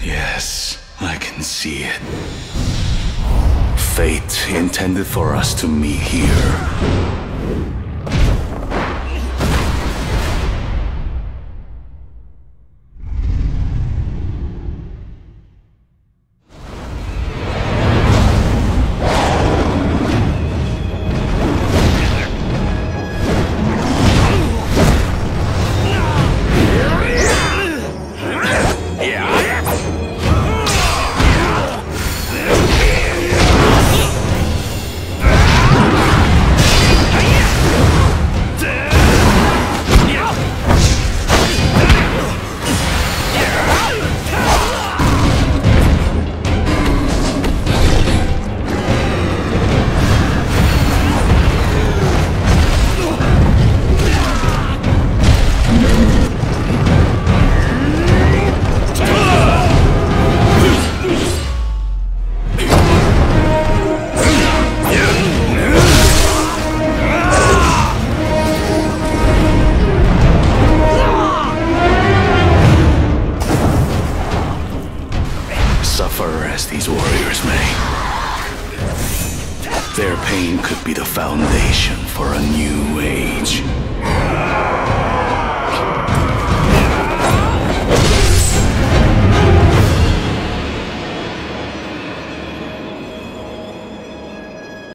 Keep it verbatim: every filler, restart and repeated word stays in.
Yes, I can see it. Fate intended for us to meet here. Suffer as these warriors may, their pain could be the foundation for a new age.